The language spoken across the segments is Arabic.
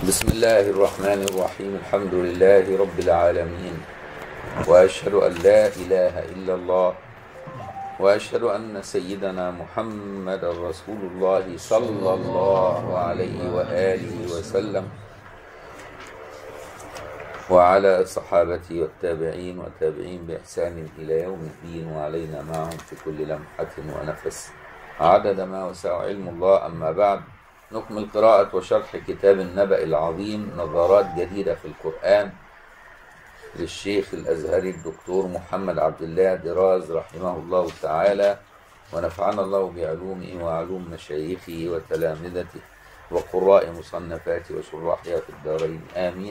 بسم الله الرحمن الرحيم. الحمد لله رب العالمين، وأشهد أن لا إله إلا الله، وأشهد أن سيدنا محمد رسول الله صلى الله عليه وآله وسلم، وعلى صحابته والتابعين والتابعين بإحسان إلى يوم الدين، وعلينا معهم في كل لمحة ونفس عدد ما وسع علم الله. أما بعد، نكمل قراءة وشرح كتاب النبأ العظيم، نظرات جديدة في القرآن، للشيخ الأزهري الدكتور محمد عبد الله دراز رحمه الله تعالى، ونفعنا الله بعلومه وعلوم مشايخه وتلامذته وقراء مصنفاته وشراحها في الدارين، آمين.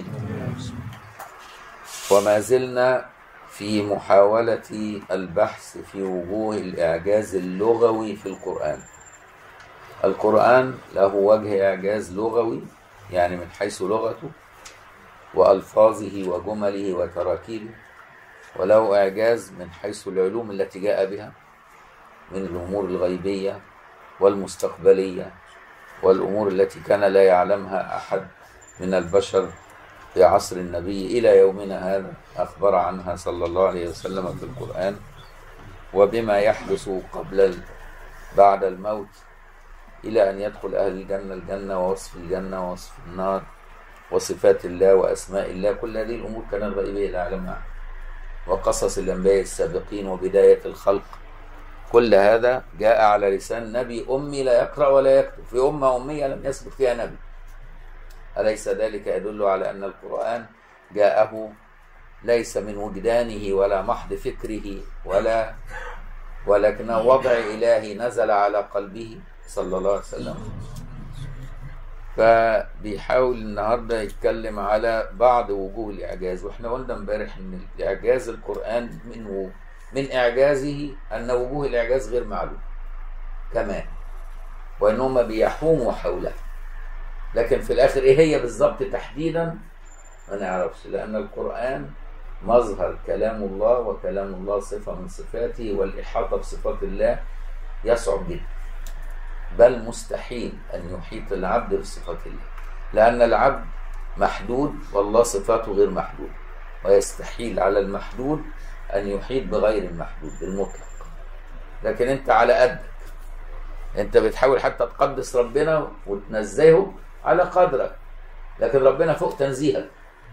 وما زلنا في محاولة البحث في وجوه الإعجاز اللغوي في القرآن. القرآن له وجه إعجاز لغوي، يعني من حيث لغته وألفاظه وجمله وتراكيبه، وله إعجاز من حيث العلوم التي جاء بها من الأمور الغيبية والمستقبلية والأمور التي كان لا يعلمها أحد من البشر في عصر النبي إلى يومنا هذا، أخبر عنها صلى الله عليه وسلم في القرآن، وبما يحدث بعد الموت إلى أن يدخل أهل الجنة الجنة، ووصف الجنة ووصف النار، وصفات الله وأسماء الله. كل هذه الأمور كانت غيبية لا يعلمها، وقصص الأنبياء السابقين وبداية الخلق. كل هذا جاء على لسان نبي أمي لا يقرأ ولا يكتب، في أمة أمية لم يسبق فيها نبي. أليس ذلك يدل على أن القرآن جاءه ليس من وجدانه ولا محض فكره ولكنه وضع إلهي نزل على قلبه صلى الله عليه وسلم. فبيحاول النهارده يتكلم على بعض وجوه الإعجاز، واحنا قلنا امبارح ان الإعجاز القرآن من إعجازه أن وجوه الإعجاز غير معلوم كمان، وأنهم بيحوموا حوله، لكن في الآخر إيه هي بالضبط تحديدا ما نعرفش، لأن القرآن مظهر كلام الله، وكلام الله صفة من صفاته، والإحاطة بصفات الله يصعب جدا، بل مستحيل أن يحيط العبد بصفات الله، لأن العبد محدود والله صفاته غير محدود، ويستحيل على المحدود أن يحيط بغير المحدود بالمطلق. لكن أنت على قدك، أنت بتحاول حتى تقدس ربنا وتنزهه على قدرك، لكن ربنا فوق تنزيهك،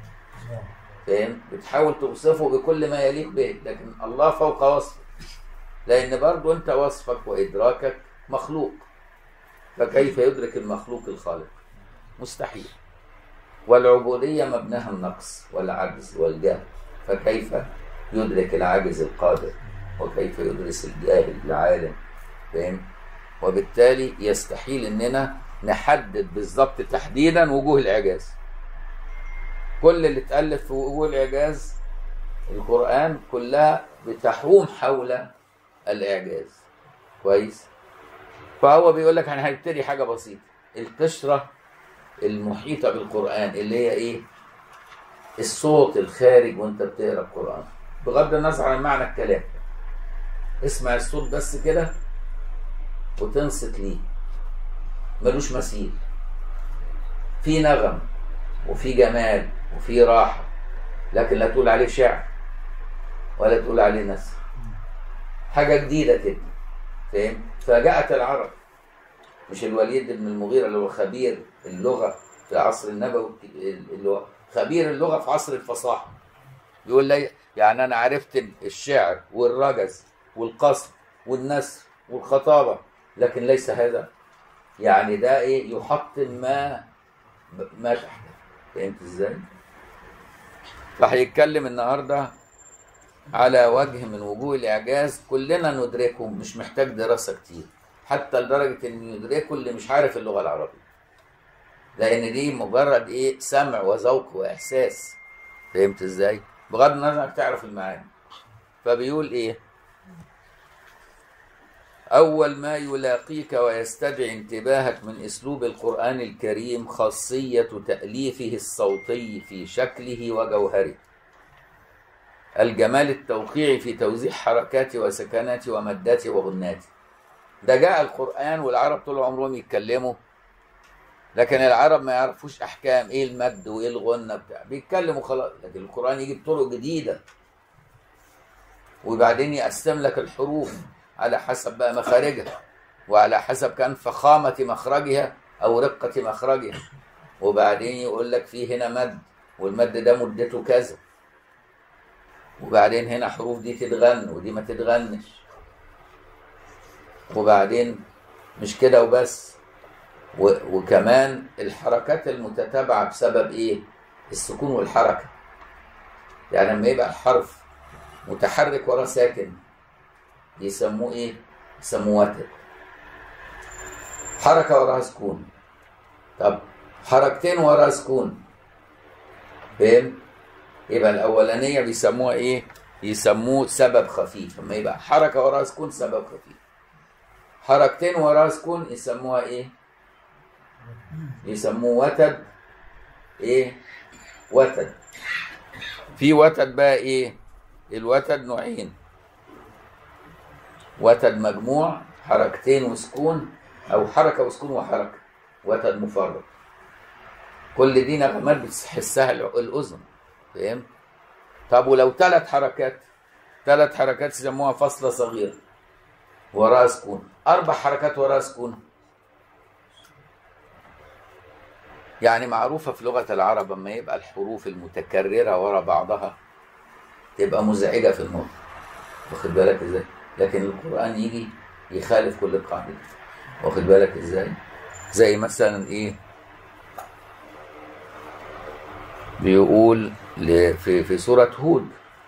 فاهم؟ بتحاول توصفه بكل ما يليق به، لكن الله فوق وصفك، لأن برضو أنت وصفك وإدراكك مخلوق، فكيف يدرك المخلوق الخالق؟ مستحيل. والعبودية مبناها النقص والعجز والجهل، فكيف يدرك العاجز القادر؟ وكيف يدرس الجاهل العالم؟ فاهم؟ وبالتالي يستحيل اننا نحدد بالضبط تحديدا وجوه الاعجاز. كل اللي اتألف في وجوه الاعجاز القرآن كلها بتحوم حول الاعجاز. كويس؟ فهو بيقول لك احنا هنبتدي حاجه بسيطه، القشره المحيطه بالقرآن اللي هي ايه؟ الصوت الخارج وانت بتقرا القرآن، بغض النظر عن معنى الكلام. اسمع الصوت بس كده وتنصت ليه، ملوش مثيل، في نغم وفي جمال وفي راحه، لكن لا تقول عليه شعر ولا تقول عليه نثر، حاجه جديده كده، فاهم؟ فجاءت العرب، مش الوليد بن المغيرة اللي هو خبير اللغة في عصر النبوي، اللي هو خبير اللغة في عصر الفصاحة، بيقول لي يعني أنا عرفت الشعر والرجز والقصر والنثر والخطابة، لكن ليس هذا، يعني ده إيه؟ يحطم ما تحته. فهمت إزاي؟ فهيتكلم النهارده على وجه من وجوه الإعجاز كلنا ندركه، مش محتاج دراسة كتير، حتى لدرجة إن يدركه اللي مش عارف اللغة العربية، لأن دي مجرد إيه؟ سمع وذوق وإحساس. فهمت إزاي؟ بغض النظر إنك تعرف المعاني. فبيقول إيه؟ أول ما يلاقيك ويستدعي انتباهك من أسلوب القرآن الكريم خاصية تأليفه الصوتي في شكله وجوهره، الجمال التوقيعي في توزيع حركاته وسكناته ومداته وغناته. ده جاء القرآن والعرب طول عمرهم يتكلموا لكن العرب ما يعرفوش احكام ايه المد وايه الغنه بتاع، بيتكلموا خلاص. لكن القران يجي بطرق جديده، وبعدين يقسم لك الحروف على حسب بقى مخارجها، وعلى حسب كان فخامه مخرجها او رقه مخرجها، وبعدين يقول لك في هنا مد، والمد ده مدته كذا، وبعدين هنا حروف دي تتغن ودي ما تتغنش، وبعدين مش كده وبس، وكمان الحركات المتتابعة بسبب ايه؟ السكون والحركة. يعني لما يبقى الحرف متحرك ورا ساكن يسموه ايه؟ يسموه وتر. حركة وراها سكون، طب حركتين وراها سكون، فاهم؟ يبقى الأولانية بيسموها ايه؟ يسموه سبب خفيف. لما يبقى حركة وراها سكون سبب خفيف، حركتين وراها سكون يسموها ايه؟ يسموه وتد. ايه؟ وتد. في وتد بقى ايه؟ الوتد نوعين، وتد مجموع حركتين وسكون، او حركة وسكون وحركة، وتد مفرد. كل دي نغمات بتحسها الأذن، فاهم؟ طب ولو ثلاث حركات يسموها فصلة صغيرة وراها سكون، 4 حركات وراها سكون. يعني معروفة في لغة العرب لما يبقى الحروف المتكررة ورا بعضها تبقى مزعجة في النطق، واخد بالك ازاي؟ لكن القرآن يجي يخالف كل القاعدة، واخد بالك ازاي؟ زي مثلا ايه؟ بيقول في سورة هود: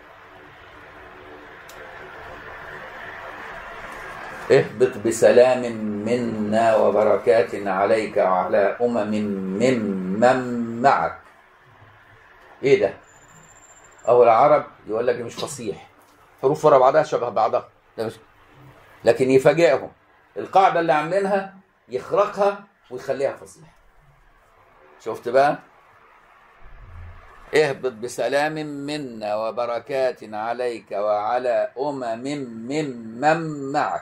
اهبط بسلام منا وبركات عليك وعلى ممن معك. ايه ده؟ او العرب يقول لك مش فصيح، حروف ورا بعضها شبه بعضها، ده مش، لكن يفاجئهم القاعده اللي عاملينها يخرقها ويخليها فصيح. شفت بقى؟ اهبط بسلام منا وبركات عليك وعلى ممن معك.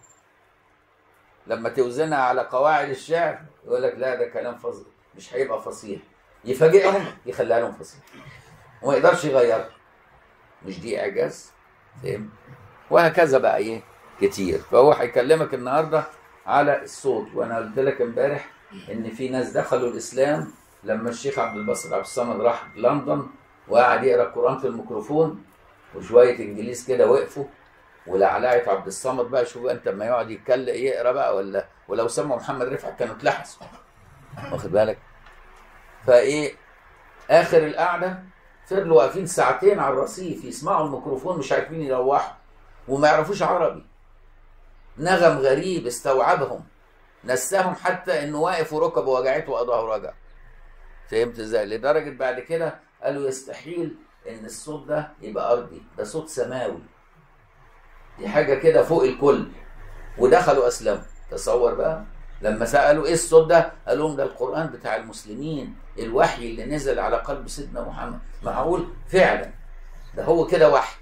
لما توزنها على قواعد الشعر يقول لك لا ده كلام فصيح، مش هيبقى فصيح، يفاجئهم يخليها لهم فصيح وما يقدرش يغيرها. مش دي اعجاز؟ فاهم؟ وهكذا بقى ايه كتير. فهو هيكلمك النهارده على الصوت. وانا قلت لك امبارح ان في ناس دخلوا الاسلام لما الشيخ عبد الباسط عبد الصمد راح لندن وقعد يقرا القران في الميكروفون، وشويه انجليز كده وقفوا، ولعلعت عبد الصمد بقى. شوف انت لما يقعد يتكلم يقرا بقى، ولو سمعوا محمد رفعت كانوا اتلحسوا، واخد بالك؟ فايه اخر القعده فضلوا واقفين ساعتين على الرصيف يسمعوا الميكروفون، مش عارفين يروحوا وما يعرفوش عربي. نغم غريب استوعبهم، نساهم حتى انه واقف وركبه وجعته وقضاه رجع. فهمت ازاي؟ لدرجه بعد كده قالوا يستحيل ان الصوت ده يبقى ارضي، ده صوت سماوي، دي حاجه كده فوق الكل. ودخلوا اسلموا. تصور بقى لما سالوا ايه الصوت ده، قال لهم ده القران بتاع المسلمين، الوحي اللي نزل على قلب سيدنا محمد. معقول؟ فعلا ده هو كده وحي.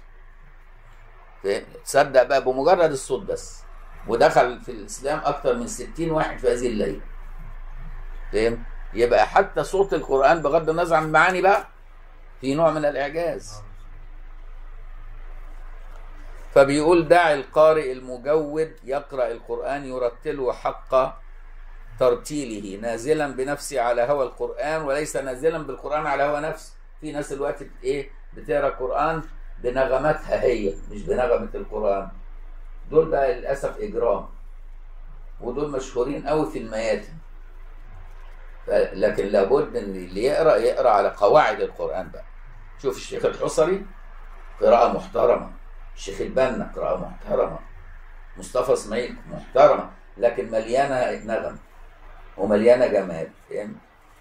تصدق بقى بمجرد الصوت بس. ودخل في الاسلام اكتر من 60 واحد في هذه الليله. فاهم؟ يبقى حتى صوت القران بغض النظر عن المعاني بقى في نوع من الاعجاز. فبيقول: دع القارئ المجود يقرأ القرآن يرتله حق ترتيله، نازلا بنفسه على هوى القرآن وليس نازلا بالقرآن على هوى نفسه. في ناس الوقت ايه بتقرا القرآن بنغماتها هي مش بنغمة القرآن. دول بقى للأسف إجرام، ودول مشهورين قوي في المياتم. لكن لابد ان اللي يقرأ على قواعد القرآن بقى. شوف الشيخ الحصري قراءة محترمة، الشيخ البنا قراءة محترمة، مصطفى اسماعيل محترمة، لكن مليانة نغم ومليانة جمال. فاهم؟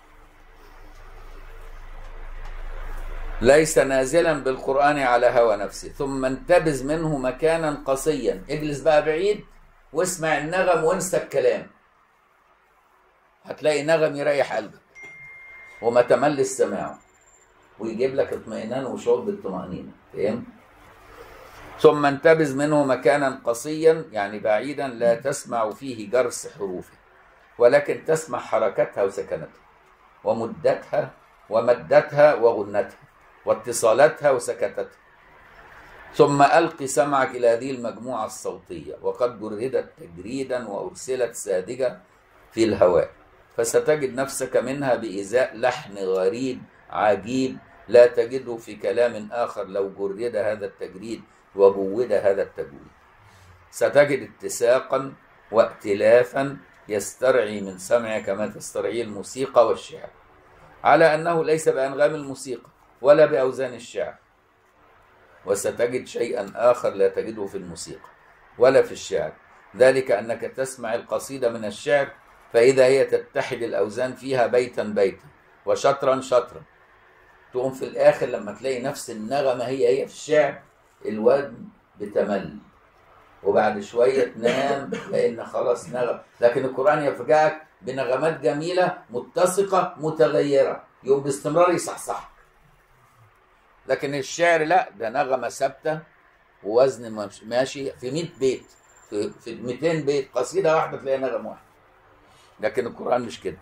ليس نازلا بالقرآن على هوى نفسه، ثم انتبذ منه مكانا قصيا. اجلس بقى بعيد واسمع النغم وانسى الكلام، هتلاقي نغم يريح قلبك وما تمل سماعه ويجيب لك اطمئنان وشعور بالطمأنينة. فاهم؟ ثم انتبذ منه مكانا قصيا، يعني بعيدا لا تسمع فيه جرس حروفه. ولكن تسمع حركتها وسكنتها ومدتها ومدتها وغنتها واتصالاتها وسكتتها. ثم ألق سمعك إلى هذه المجموعة الصوتية وقد جردت تجريدا وأرسلت ساذجة في الهواء، فستجد نفسك منها بإزاء لحن غريب عجيب لا تجده في كلام آخر لو جرد هذا التجريد وجود هذا التجويد. ستجد اتساقا وائتلافا يسترعي من سمعك كما تسترعي الموسيقى والشعر، على أنه ليس بأنغام الموسيقى ولا بأوزان الشعر. وستجد شيئا آخر لا تجده في الموسيقى ولا في الشعر، ذلك أنك تسمع القصيدة من الشعر فإذا هي تتحد الأوزان فيها بيتا بيتا وشطرا شطرا، تقوم في الآخر لما تلاقي نفس النغمة هي في الشعر الوزن بتمل، وبعد شوية تنام لأن خلاص نغم. لكن القرآن يفجعك بنغمات جميلة متسقة متغيرة، يوم باستمرار يصحصح. لكن الشعر لا، ده نغمة ثابتة ووزن ماشي في 100 بيت، في 200 بيت قصيدة واحدة تلاقي نغمة واحدة. لكن القرآن مش كده.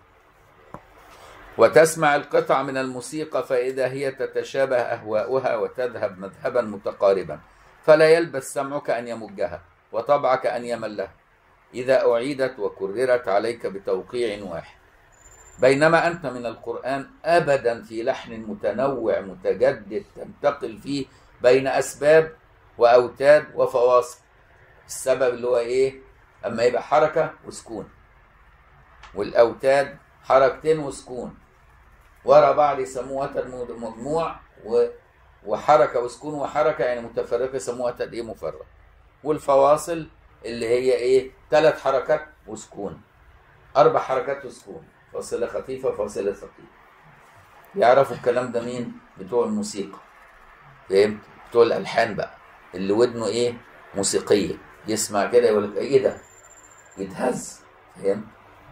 وتسمع القطع من الموسيقى فإذا هي تتشابه أهواؤها وتذهب مذهبا متقاربا، فلا يلبث سمعك أن يمجها وطبعك أن يملها إذا أعيدت وكررت عليك بتوقيع واحد، بينما أنت من القرآن أبدا في لحن متنوع متجدد تنتقل فيه بين أسباب وأوتاد وفواصل. السبب اللي هو إيه؟ أما يبقى حركة وسكون، والأوتاد حركتين وسكون ورا بعض يسموها وتد مجموع، وحركة وسكون وحركة يعني متفرقة يسموها وتد إيه مفرق. والفواصل اللي هي إيه؟ 3 حركات وسكون، 4 حركات وسكون، فاصلة خفيفة فاصلة ثقيلة. يعرفوا الكلام ده مين؟ بتوع الموسيقى، فهمت؟ بتوع الألحان بقى، اللي ودنه إيه؟ موسيقية، يسمع كده يقول لك إيه ده؟ يتهز، فهمت؟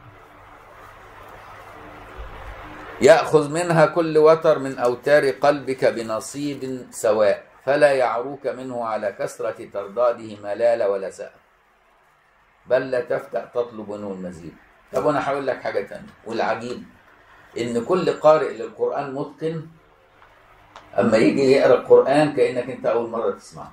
يأخذ منها كل وتر من أوتار قلبك بنصيب سواء، فلا يعروك منه على كثرة ترداده ملالة ولا سأل، بل لا تفتأ تطلب منه المزيد. طب أنا هقول لك حاجة تانية، والعجيب إن كل قارئ للقرآن متقن أما يجي يقرأ القرآن كأنك أنت أول مرة تسمعه.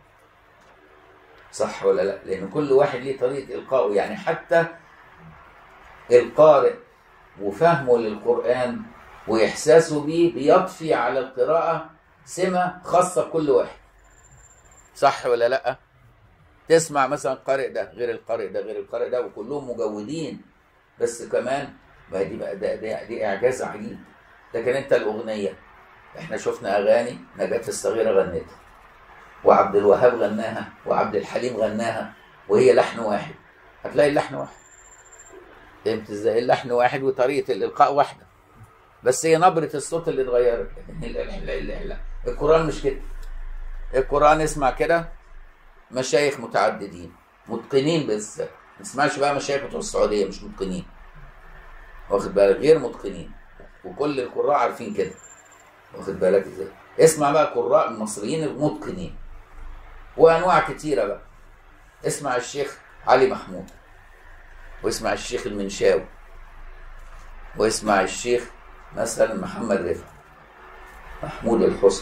صح ولا لا؟ لأن كل واحد ليه طريقة إلقائه، يعني حتى القارئ وفهمه للقرآن وإحساسه به بيضفي على القراءة سمة خاصة بكل واحد. صح ولا لأ؟ تسمع مثلا القارئ ده غير القارئ ده غير القارئ ده وكلهم مجودين، بس كمان ما دي بقى دي إعجاز عجيب. لكن أنت الأغنية، إحنا شفنا أغاني نجاة الصغيرة غنتها وعبد الوهاب غناها وعبد الحليم غناها وهي لحن واحد، هتلاقي اللحن واحد. فهمت ازاي؟ اللحن واحد وطريقة الإلقاء واحدة، بس هي نبرة الصوت اللي اتغيرت. القرآن مش كده. القرآن اسمع كده مشايخ متعددين متقنين، بس ما تسمعش بقى مشايخ بتوع السعودية مش متقنين، واخد بالك؟ غير متقنين، وكل القراء عارفين كده، واخد بالك ازاي؟ اسمع بقى قراء المصريين المتقنين وأنواع كتيرة بقى. اسمع الشيخ علي محمود، واسمع الشيخ المنشاوي، واسمع الشيخ مثلا محمد رفعت، محمود الحسن،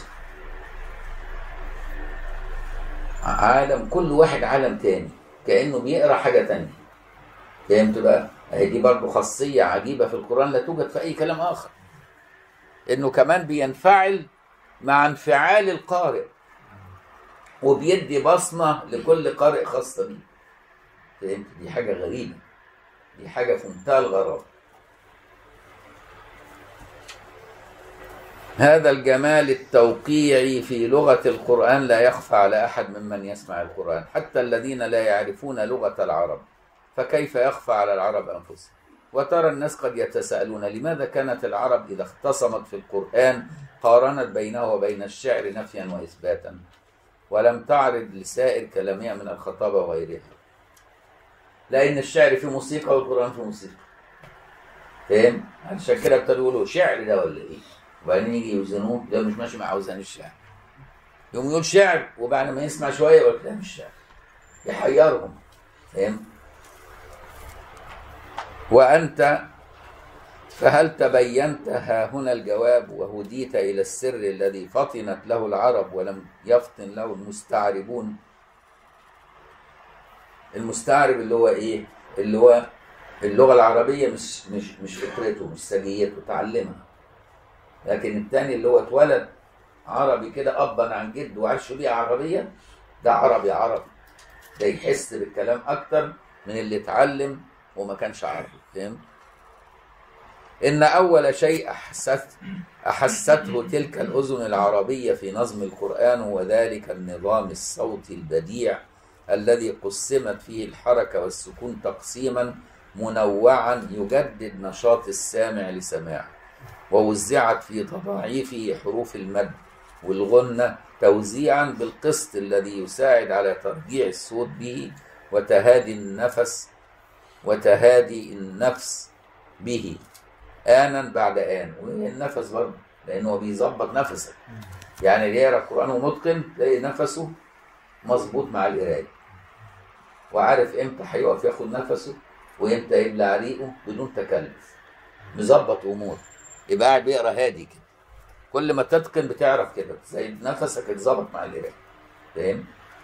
عالم، كل واحد عالم تاني كأنه بيقرأ حاجة تانية. فهمت بقى؟ دي برضه خاصية عجيبة في القرآن لا توجد في أي كلام آخر، إنه كمان بينفعل مع انفعال القارئ وبيدي بصمة لكل قارئ خاصة بيه. فهمت؟ دي حاجة غريبة، دي حاجة في منتهى الغرابة. هذا الجمال التوقيعي في لغة القرآن لا يخفى على أحد ممن يسمع القرآن، حتى الذين لا يعرفون لغة العرب، فكيف يخفى على العرب أنفسهم؟ وترى الناس قد يتساءلون لماذا كانت العرب إذا اختصمت في القرآن قارنت بينه وبين الشعر نفيا وإثباتا، ولم تعرض لسائر كلامها من الخطابة وغيرها. لأن الشعر فيه موسيقى والقرآن فيه موسيقى. فاهم؟ عشان كده ابتدوا يقولوا شعر ده ولا إيه؟ وبعدين يجي يوزنوه، ده مش ماشي مع أوزان الشعر. يوم يقول شعر وبعد ما يسمع شوية يقول ده مش شعر، يحيرهم. فاهم؟ وأنت فهل تبينت ها هنا الجواب وهديت إلى السر الذي فطنت له العرب ولم يفطن له المستعربون. المستعرب اللي هو إيه؟ اللي هو اللغة العربية مش فكرته، مش سجيته، تعلمها. لكن الثاني اللي هو اتولد عربي كده أبا عن جد وعاش بيها عربية، ده عربي عربي، ده يحس بالكلام أكتر من اللي اتعلم وما كانش عربي. فهمت؟ إن أول شيء أحسته تلك الأذن العربية في نظم القرآن هو ذلك النظام الصوتي البديع الذي قسمت فيه الحركة والسكون تقسيما منوعا يجدد نشاط السامع لسماعه، ووزعت في تضاعيفه حروف المد والغنة توزيعا بالقسط الذي يساعد على ترجيع الصوت به وتهادي النفس به آنا بعد آن. وهي النفس برضه، لأنه بيظبط نفسك. يعني اللي يقرأ القرآن ومتقن تلاقي نفسه مظبوط مع القراية، وعارف إمتى هيقف ياخد نفسه وإمتى يبلع ريقه بدون تكلف، مظبط أمور، يبقى قاعد بيقرأ هادي كده. كل ما تتقن بتعرف كده زي نفسك اتظبط مع القراية. فاهم؟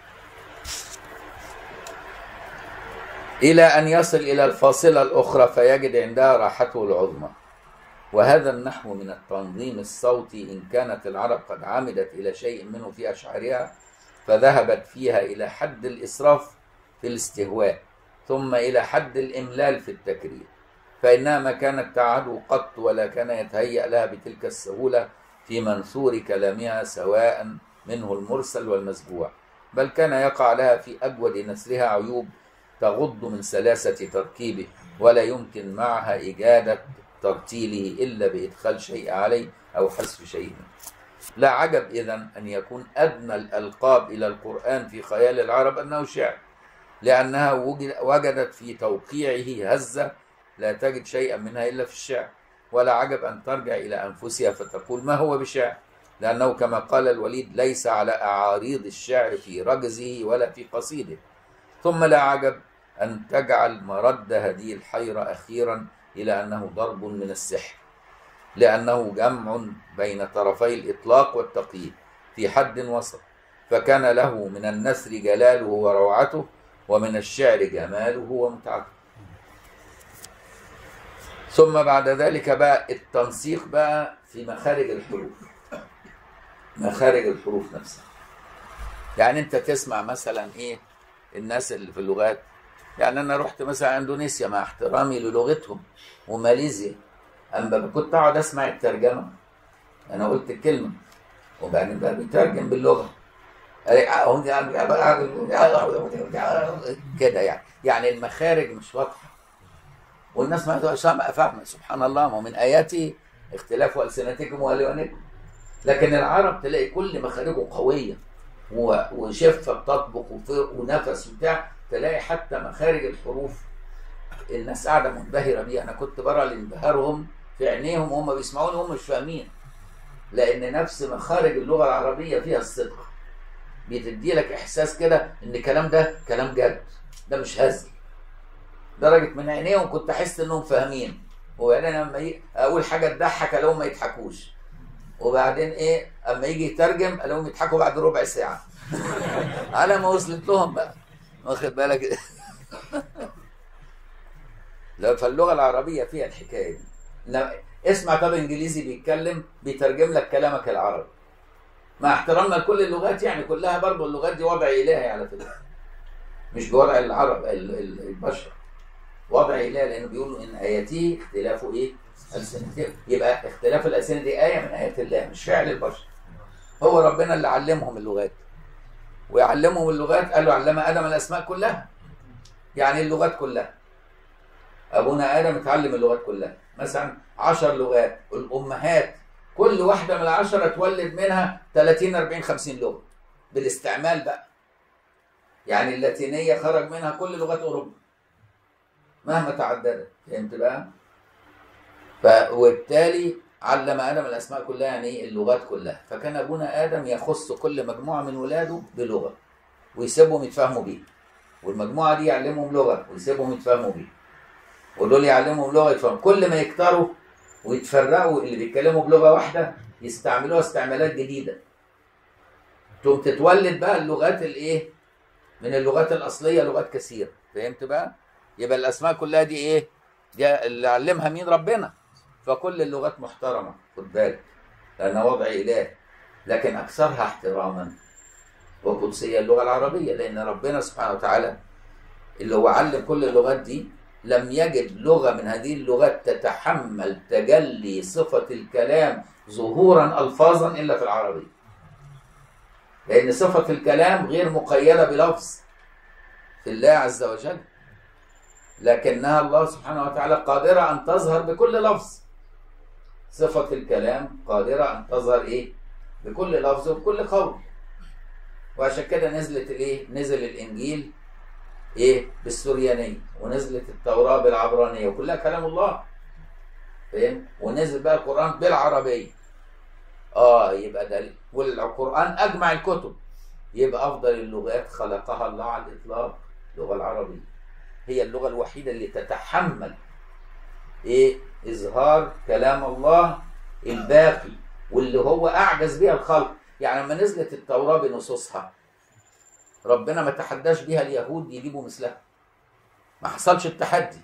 إلى أن يصل إلى الفاصلة الأخرى فيجد عندها راحته العظمى. وهذا النحو من التنظيم الصوتي إن كانت العرب قد عمدت إلى شيء منه في أشعارها فذهبت فيها إلى حد الإسراف في الاستهواء، ثم إلى حد الإملال في التكرير، فإنها ما كانت تعدو قط ولا كان يتهيأ لها بتلك السهولة في منثور كلامها سواء منه المرسل والمسبوع، بل كان يقع لها في أجود نثرها عيوب تغض من سلاسة تركيبه، ولا يمكن معها إجادة ترتيله إلا بإدخال شيء عليه أو حذف شيء منه. لا عجب إذن أن يكون أدنى الألقاب إلى القرآن في خيال العرب أنه شعر، لأنها وجدت في توقيعه هزة لا تجد شيئا منها إلا في الشعر. ولا عجب أن ترجع إلى أنفسها فتقول ما هو بشعر، لأنه كما قال الوليد ليس على أعاريض الشعر في رجزه ولا في قصيده. ثم لا عجب أن تجعل مرد هذه الحيرة أخيرا إلى أنه ضرب من السحر، لأنه جمع بين طرفي الإطلاق والتقييد في حد وسط، فكان له من النثر جلاله وروعته، ومن الشعر جماله ومتعته. ثم بعد ذلك بقى التنسيق بقى في مخارج الحروف، مخارج الحروف نفسها. يعني أنت تسمع مثلا إيه الناس اللي في اللغات، يعني أنا رحت مثلا إندونيسيا مع احترامي للغتهم وماليزيا، أما كنت أقعد أسمع الترجمة، أنا قلت الكلمة وبعدين بقى بيترجم باللغة كده، يعني المخارج مش واضحة والناس ما فاهمة. سبحان الله، ما من آياته اختلاف ألسنتكم وألوانكم. لكن العرب تلاقي كل مخارجه قوية وشفة بتطبق ونفس وبتاع، تلاقي حتى مخارج الحروف الناس قاعدة منبهرة بيها. أنا كنت برى لانبهارهم في عينيهم وهم بيسمعوني وهم مش فاهمين، لأن نفس مخارج اللغة العربية فيها الصدق، بتدي لك إحساس كده إن الكلام ده كلام جد، ده مش هزل. درجة من عينيهم كنت أحس إنهم فاهمين، وبعدين لما أقول حاجة تضحك ألاقيهم ما يضحكوش، وبعدين إيه أما يجي يترجم ألاقيهم يضحكوا بعد ربع ساعة على ما وصلت لهم بقى، واخد بالك؟ لا، فاللغة العربية فيها الحكاية دي. اسمع طب إنجليزي بيتكلم بيترجم لك كلامك العربي، مع احترامنا لكل اللغات، يعني كلها برضو اللغات دي وضع إلهي على فكرة، مش بوضع العرب البشر، وضع إلهي، لأنه بيقولوا إن آياته اختلاف إيه؟ ألسنتهم. يبقى اختلاف الألسنة دي آية من آيات الله، مش فعل البشر. هو ربنا اللي علمهم اللغات، ويعلمهم اللغات قال له علم آدم الأسماء كلها، يعني اللغات كلها. أبونا آدم اتعلم اللغات كلها، مثلا 10 لغات، الأمهات كل واحدة من 10 تولد منها 30 40 50 لغة بالاستعمال بقى. يعني اللاتينية خرج منها كل لغات أوروبا مهما تعددت. فهمت بقى؟ وبالتالي علم آدم الأسماء كلها، يعني اللغات كلها. فكان أبونا آدم يخص كل مجموعة من ولاده بلغة ويسيبهم يتفاهموا بيه، والمجموعة دي يعلمهم لغة ويسيبهم يتفاهموا بيه. ودول يعلمهم لغه يفهم. كل ما يكتروا ويتفرقوا اللي بيتكلموا بلغه واحده يستعملوها استعمالات جديده، تقوم تتولد بقى اللغات الايه من اللغات الاصليه لغات كثيره. فهمت بقى؟ يبقى الاسماء كلها دي ايه؟ دي اللي علمها مين؟ ربنا. فكل اللغات محترمه، خد بالك، لانها وضع اله، لكن اكثرها احتراما وقدسيه اللغه العربيه، لان ربنا سبحانه وتعالى اللي هو علم كل اللغات دي لم يجد لغه من هذه اللغات تتحمل تجلي صفه الكلام ظهورا الفاظا الا في العربيه، لان صفه الكلام غير مقيده بلفظ في الله عز وجل، لكنها الله سبحانه وتعالى قادره ان تظهر بكل لفظ. صفه الكلام قادره ان تظهر ايه؟ بكل لفظ وبكل قول. وعشان كده نزلت الايه؟ نزل الانجيل ايه؟ بالسريانيه، ونزلت التوراه بالعبرانيه، وكلها كلام الله. فاهم؟ ونزل بقى القران بالعربيه. يبقى ده والقران اجمع الكتب، يبقى افضل اللغات خلقها الله على الاطلاق اللغه العربيه. هي اللغه الوحيده اللي تتحمل ايه؟ اظهار كلام الله الباقي، واللي هو اعجز بها الخلق. يعني لما نزلت التوراه بنصوصها ربنا ما تحداش بها اليهود يجيبوا مثلها، ما حصلش التحدي.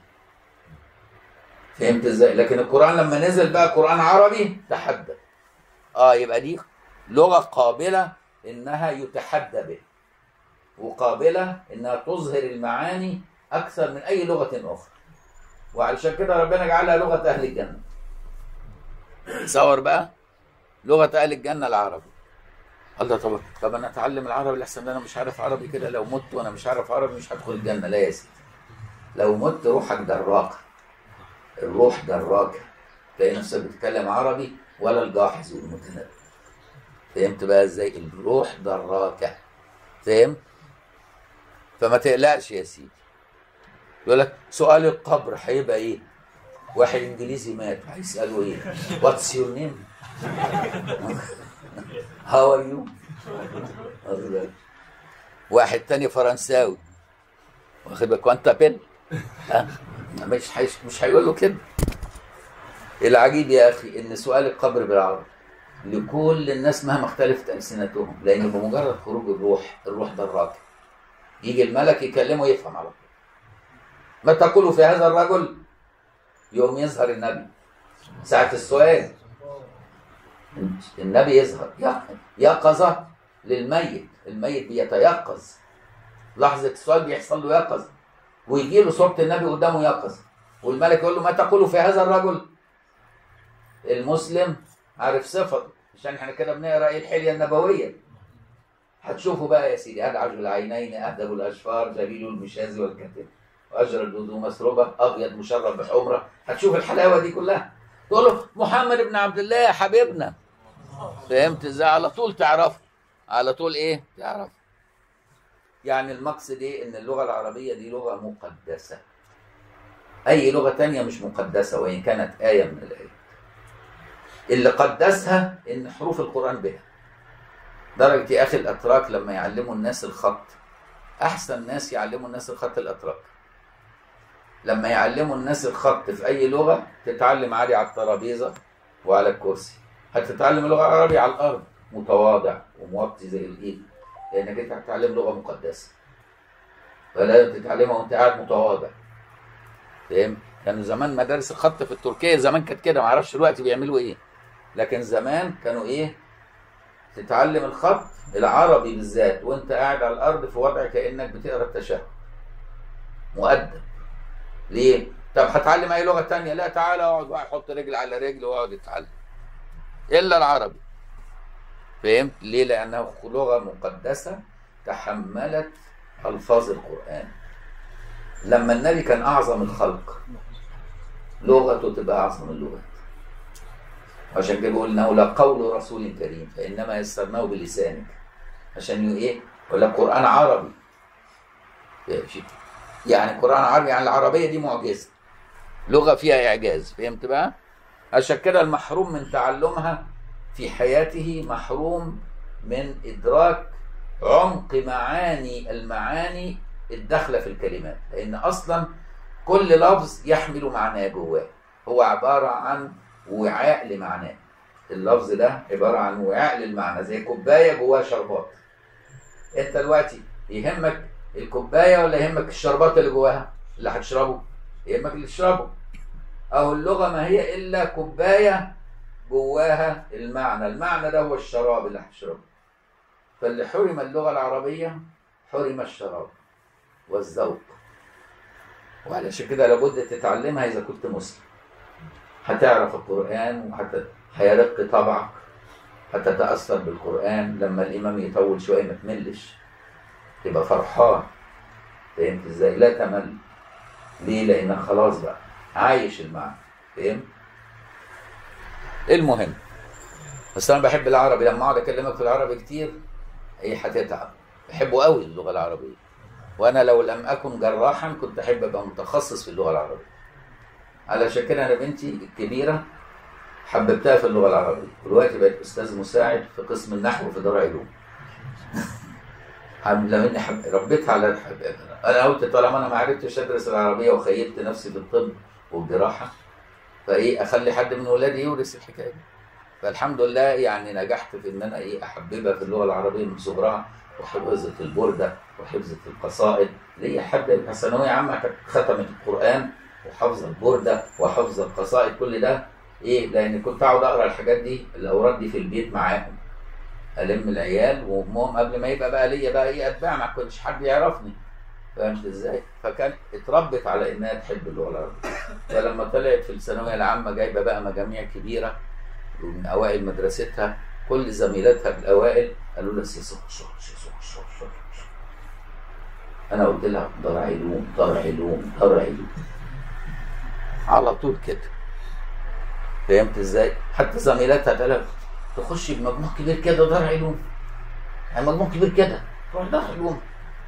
فهمت ازاي؟ لكن القران لما نزل بقى قران عربي تحدى. يبقى دي لغه قابله انها يتحدى بها، وقابله انها تظهر المعاني اكثر من اي لغه اخرى. وعلشان كده ربنا جعلها لغه اهل الجنه. تصور بقى لغه اهل الجنه العربي. الله، طب انا اتعلم العربي لحسن انا مش عارف عربي كده، لو مت وانا مش عارف عربي مش هدخل الجنه. لا يا سيدي، لو مت روحك دراكه، الروح دراكه، تلاقي نفسك بتتكلم عربي ولا الجاحظ والمتنبي. فهمت بقى ازاي؟ الروح دراكه. فهمت؟ فما تقلقش يا سيدي. يقول لك سؤال القبر هيبقى ايه؟ واحد انجليزي مات هيساله ايه؟ واتس يور نيم؟ هاو ار يو؟ واحد تاني فرنساوي واخد بالك وانت بين مش هيقول له كده. العجيب يا اخي ان سؤال القبر بالعربي لكل الناس مهما اختلفت السنتهم، لان بمجرد خروج الروح دراك، يجي الملك يكلمه يفهم على طول. ما تقول في هذا الرجل؟ يوم يظهر النبي ساعة السؤال، النبي يظهر يقظة للميت، الميت بيتيقظ لحظة السؤال، بيحصل له يقظ، ويجي له صورة النبي قدامه يقظ، والملك يقول له ما تقول في هذا الرجل؟ المسلم عارف صفته، عشان احنا كده بنقرا ايه؟ الحلية النبوية. هتشوفوا بقى يا سيدي: أدعج العينين، أهدب الأشفار، جليل المشاز والكتف، وأجر الوضوء مسروبة، أبيض مشرب بحمرة. هتشوف الحلاوة دي كلها، تقول له محمد بن عبد الله يا حبيبنا. فهمت ازاي؟ على طول تعرفه، على طول ايه؟ تعرف. يعني المقصد ايه؟ ان اللغة العربية دي لغة مقدسة. اي لغة تانية مش مقدسة وان كانت آية من الآيات. اللي قدسها ان حروف القرآن بها. درجة يا اخي الاتراك لما يعلموا الناس الخط، احسن ناس يعلموا الناس الخط الاتراك. لما يعلموا الناس الخط في اي لغة تتعلم عادي على الترابيزة وعلى الكرسي، هتتعلم اللغة العربية على الارض متواضع وموطي زي الايد، لانك انت هتتعلم لغة مقدسة، فلازم تتعلمها وانت قاعد متواضع. فاهم؟ كانوا زمان مدارس الخط في التركية زمان كانت كده، معرفش دلوقتي بيعملوا ايه، لكن زمان كانوا ايه؟ تتعلم الخط العربي بالذات وانت قاعد على الارض في وضع كأنك بتقرا التشهد، مؤدب. ليه؟ طب هتعلم اي لغة تانية؟ لا، تعالى اقعد بقى، حط رجل على رجل واقعد اتعلم، الا العربي. فهمت؟ ليه؟ لانها لغة مقدسة تحملت الفاظ القرآن. لما النبي كان اعظم الخلق لغته تبقى اعظم اللغات، عشان كده بيقول انه لقول رسول كريم فانما يسرناه بلسانك، عشان ايه؟ يقول لك قرآن عربي، يعني قرآن عربي، يعني العربية دي معجزة، لغة فيها إعجاز. فهمت بقى؟ عشان كده المحروم من تعلمها في حياته محروم من إدراك عمق المعاني الداخلة في الكلمات، لأن أصلا كل لفظ يحمل معناه جواه، هو عبارة عن وعاء لمعناه. اللفظ ده عبارة عن وعاء للمعنى، زي كوباية جواها شربات. انت دلوقتي يهمك الكوباية ولا يهمك الشربات اللي جواها اللي هتشربه؟ يهمك اللي تشربه. أو اللغة ما هي إلا كوباية جواها المعنى، المعنى ده هو الشراب اللي هتشربه. فاللي حرم اللغة العربية حرم الشراب والذوق. وعلشان كده لابد تتعلمها إذا كنت مسلم. هتعرف القرآن وهيرق طبعك، هتتأثر بالقرآن. لما الإمام يطول شوية ما تملش، تبقى فرحان. فهمت إزاي؟ لا تمل. ليه؟ لأنك خلاص بقى عايش المعنى. فهمت؟ المهم، بس أنا بحب العربي. لما أقعد أكلمك في العربي كتير هي هتتعب. بحبه قوي اللغة العربية، وأنا لو لم أكن جراحا كنت أحب أبقى متخصص في اللغة العربية. علشان كده أنا بنتي الكبيرة حببتها في اللغة العربية، دلوقتي بقت أستاذ مساعد في قسم النحو في دار علوم. ربيتها على أنا قلت طالما أنا ما عرفتش أدرس العربية وخيبت نفسي في الطب والجراحة، فإيه أخلي حد من ولادي يورث الحكاية. فالحمد لله يعني نجحت في إن أنا أحببها في اللغة العربية من صغرها، وحفظت البردة وحفظت القصائد. ليا حد في ثانوية عامة كانت ختمت القرآن وحفظ البردة وحفظ القصائد، كل ده لأن كنت أقعد أقرأ الحاجات دي الأوراد دي في البيت معاهم، ألم العيال وأمهم قبل ما يبقى بقى ليا أتباع، ما كنتش حد يعرفني. فهمت إزاي؟ فكانت اتربت على إنها تحب اللغة العربية. فلما طلعت في الثانوية العامة جايبة بقى مجاميع كبيرة ومن أوائل مدرستها، كل زميلاتها الأوائل قالوا لها أنا قلت لها دار علوم دار علوم دار علوم على طول كده. فهمت ازاي؟ حتى زميلاتها قالت تخش بمجموع كبير كده دار علوم، يعني مجموع كبير كده تروح دار علوم.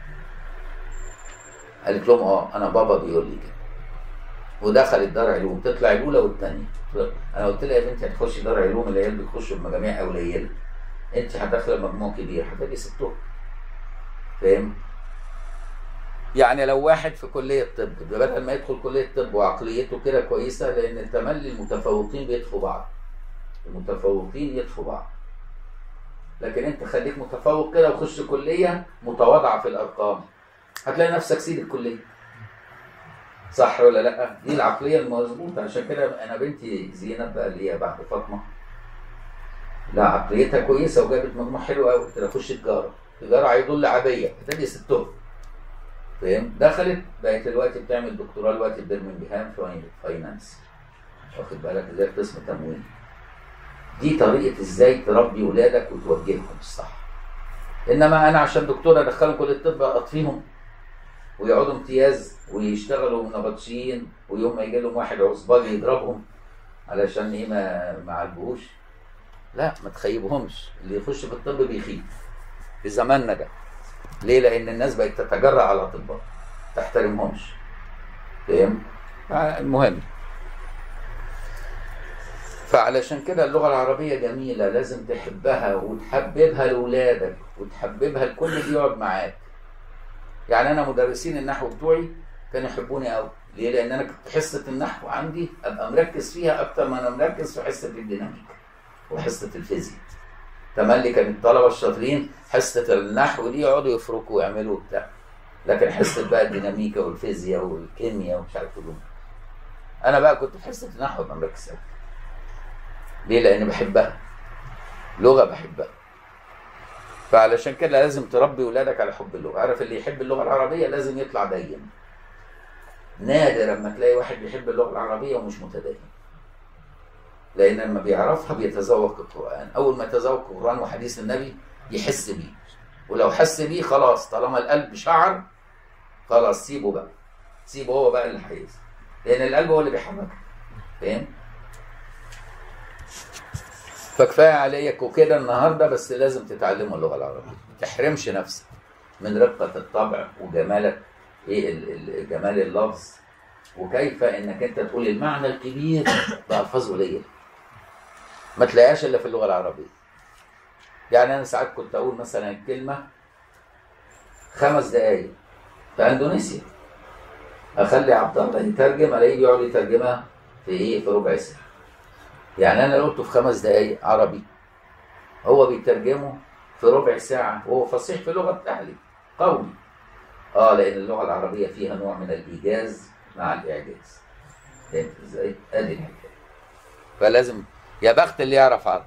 قالت لهم انا بابا بيقول لي كده. ودخلت دار علوم، تطلع الاولى والثانيه. انا قلت لها يا بنتي هتخشي دار علوم، العيال بيخشوا بمجاميع قليله، انت هتدخلي مجموع كبير هتلاقي ستهم. فاهم؟ يعني لو واحد في كلية طب بدل ما يدخل كلية طب وعقليته كده كويسة، لأن التملي المتفوقين بيطفوا بعض، المتفوقين يطفوا بعض. لكن أنت خليك متفوق كده وخش كلية متواضعة في الأرقام، هتلاقي نفسك سيد الكلية. صح ولا لأ؟ دي العقلية المظبوطة. عشان كده أنا بنتي زينب بقى اللي هي بعد فاطمة، لا عقليتها كويسة وجابت مجموع حلو قوي. قلت لها خش تجارة، تجارة هيضل عادية هتلاقي ستهم. فاهم؟ دخلت بقت دلوقتي بتعمل دكتوراه دلوقتي في برمنجهام فاينانس، واخد بالك ازاي؟ قسم تمويل. دي طريقه ازاي تربي ولادك وتوجههم الصح. انما انا عشان دكتور ادخلهم كليه الطب اطفيهم ويقعدوا امتياز ويشتغلوا نبطشيين، ويوم ما يجي لهم واحد عصباجي يضربهم علشان ما عالجوش. لا، ما تخيبهمش. اللي يخش في الطب بيخيب في زماننا ده. ليه؟ لأن الناس بقت تتجرأ على الأطباء، تحترمهمش. فاهم؟ المهم، فعلشان كده اللغة العربية جميلة، لازم تحبها وتحببها لأولادك وتحببها لكل اللي يقعد معاك. يعني أنا مدرسين النحو بتوعي كانوا يحبوني قوي. ليه؟ لأن أنا كنت حصة النحو عندي أبقى مركز فيها أكتر ما أنا مركز في حصة الديناميكا وحصة الفيزياء. تملي كان الطلبة الشاطرين حصة النحو دي يقعدوا يفركوا ويعملوا بتاع، لكن حصة بقى الديناميكا والفيزياء والكيمياء ومش عارف كلهم. أنا بقى كنت في حصة النحو ببقى مركز قوي. ليه؟ لأني بحبها، لغة بحبها. فعلشان كده لازم تربي ولادك على حب اللغة. عارف اللي يحب اللغة العربية لازم يطلع دين. نادر لما تلاقي واحد بيحب اللغة العربية ومش متدين، لأن لما بيعرفها بيتذوق القرآن. أول ما يتذوق القرآن وحديث النبي يحس بيه، ولو حس بيه خلاص، طالما القلب شعر خلاص سيبه بقى، سيبه هو بقى اللي هيحس، لأن القلب هو اللي بيحركك. فاهم؟ فكفاية عليك وكده النهارده، بس لازم تتعلموا اللغة العربية. ما تحرمش نفسك من رقة الطبع وجمالك، جمال اللفظ، وكيف انك انت تقول المعنى الكبير بألفاظ قليلة ما تلاقيهاش الا في اللغة العربية. يعني انا ساعات كنت اقول مثلا الكلمة 5 دقايق في اندونيسيا، اخلي عبد الله يترجم، الاقيه بيقعد يترجمها في ايه؟ في ربع ساعه. يعني انا لو قلته في 5 دقائق عربي، هو بيترجمه في ربع ساعه، وهو فصيح في لغه اهلي قوي. لان اللغه العربيه فيها نوع من الايجاز مع الاعجاز. فهمت ازاي؟ ادي الحكايه. فلازم يا بخت اللي يعرف عربي.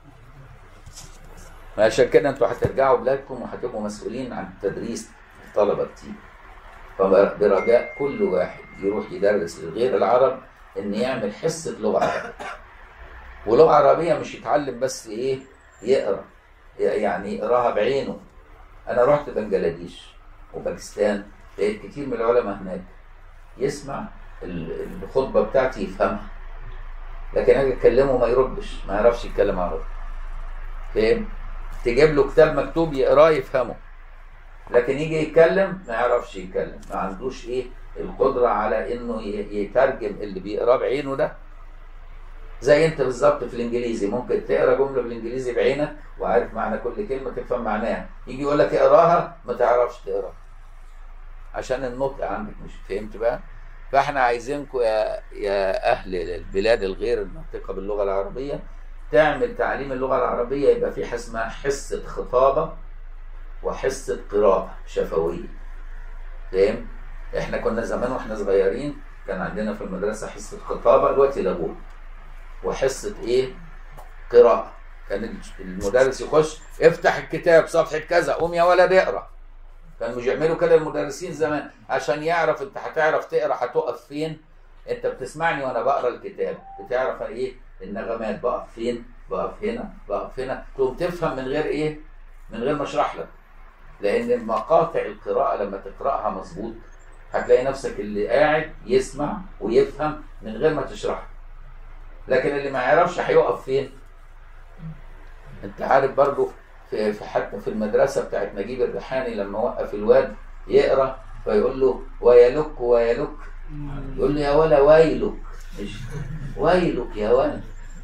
عشان كده انتوا هترجعوا بلادكم وهتبقوا مسؤولين عن تدريس طلبه كتير. فبرجاء كل واحد يروح يدرس لغير العرب ان يعمل حصه لغه عربيه. ولغه عربيه مش يتعلم بس ايه؟ يقرا، يعني يقراها بعينه. انا رحت بنجلاديش وباكستان، لقيت كتير من العلماء هناك يسمع الخطبه بتاعتي يفهمها، لكن اجي اكلمه ما يردش، ما يعرفش يتكلم عربي. فاهم؟ تجيب له كتاب مكتوب يقراه يفهمه، لكن يجي يتكلم ما يعرفش يتكلم، ما عندوش ايه؟ القدره على انه يترجم اللي بيقراه بعينه ده. زي انت بالظبط في الانجليزي، ممكن تقرا جمله بالانجليزي بعينك وعارف معنى كل كلمه، تفهم معناها، يجي يقول لك اقراها ما تعرفش تقراها عشان النطق عندك مش فهمت بقى. فاحنا عايزينكم يا اهل البلاد الغير الناطقه باللغه العربيه تعمل تعليم اللغه العربيه يبقى في حاجه اسمها حصه خطابه وحصه قراءه شفويه. فاهم؟ احنا كنا زمان واحنا صغيرين كان عندنا في المدرسه حصه خطابه، دلوقتي لغوها، وحصه ايه؟ قراءه. كان المدرس يخش افتح الكتاب صفحه كذا، قوم يا ولد اقرا. كانوا بيعملوا كده المدرسين زمان عشان يعرف انت هتعرف تقرا هتقف فين. انت بتسمعني وانا بقرا الكتاب، بتعرف ايه؟ النغمات، بقف فين؟ بقف هنا، بقف هنا، تقوم تفهم من غير ايه؟ من غير ما اشرح لك. لان مقاطع القراءه لما تقراها مظبوط هتلاقي نفسك اللي قاعد يسمع ويفهم من غير ما تشرح. لكن اللي ما يعرفش هيقف فين؟ انت عارف برضو في حتى في المدرسه بتاعت نجيب الريحاني لما وقف الواد يقرا فيقول له ويلك ويلك، يقول له يا ولا ويلك، مش ويلك يا ولا.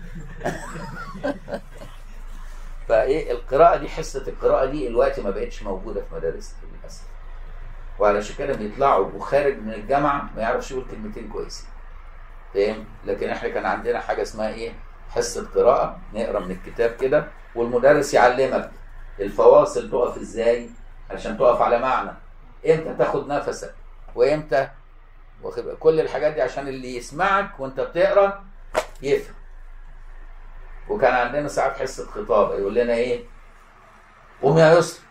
فايه القراءه دي، حصه القراءه دي الوقت ما بقتش موجوده في مدارس للاسف. وعلشان كده بيطلعوا وخارج من الجامعه ما يعرفش يقول كلمتين كويسين. فاهم؟ لكن احنا كان عندنا حاجه اسمها ايه؟ حصه قراءه، نقرا من الكتاب كده والمدرس يعلمك الفواصل تقف ازاي عشان تقف على معنى، امتى تاخد نفسك وامتى، كل الحاجات دي عشان اللي يسمعك وانت بتقرا يفهم. وكان عندنا ساعات حصه خطابه يقول لنا ايه؟ قوم يا يسر